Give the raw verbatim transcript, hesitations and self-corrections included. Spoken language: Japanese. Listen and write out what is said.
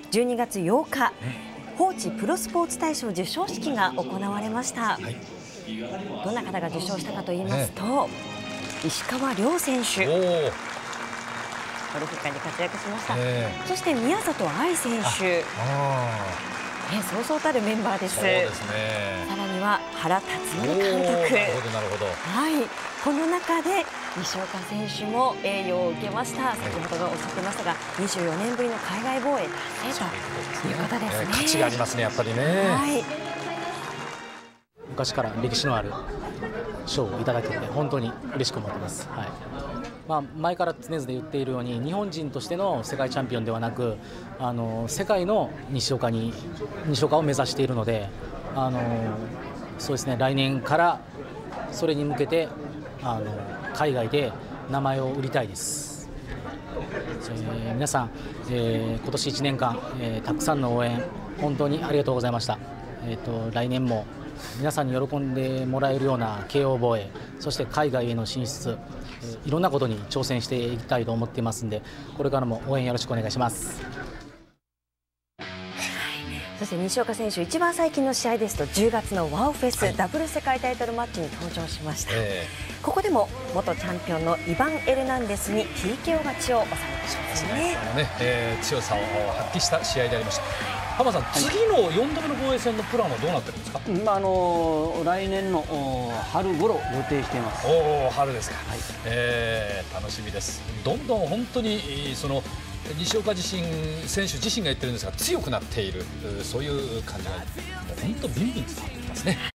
じゅうにがつようか、報知プロスポーツ大賞授賞式が行われました。はい、どんな方が受賞したかと言いますと、ね、石川遼選手、ゴルフ界で活躍しました。ね、そして宮里藍選手、ね、そうそうたるメンバーです。そうですね。さらには原辰徳監督。なるほどなるほど。はい、この中で西岡選手も栄誉を受けました。先ほどおっしゃってましたが、にじゅうよねんぶりの海外防衛達成ということですね。価値がありますね、やっぱりね。はい、 昔から歴史のある賞をいただけて本当に嬉しく思ってます。はい、まあ、前から常々言っているように、日本人としての世界チャンピオンではなく、あの世界の西岡に西岡を目指しているので、あのそうですね、来年からそれに向けてあの海外で名前を売りたいです。えー、皆さん、えー、今年いちねんかん、えー、たくさんの応援本当にありがとうございました。えーと、来年も皆さんに喜んでもらえるような慶応防衛、そして海外への進出、いろんなことに挑戦していきたいと思っていますので、これからも応援よろしくお願いします。 そして西岡選手、一番最近の試合ですとじゅうがつのワオフェス、はい、ダブル世界タイトルマッチに登場しました。えー、ここでも元チャンピオンのイバン・エルナンデスに ティーケーオー 勝ちを収めましたね。 あのね、えー、強さを発揮した試合でありました。浜田さん、はい、次のよんどめの防衛戦のプランはどうなってるんですか？ まあ、あの来年の春頃予定しています。 おお、春ですか。はい、えー、楽しみです。どんどん本当にその西岡自身、選手自身が言ってるんですが、強くなっている、そういう感じが本当ビンビン伝わってきますね。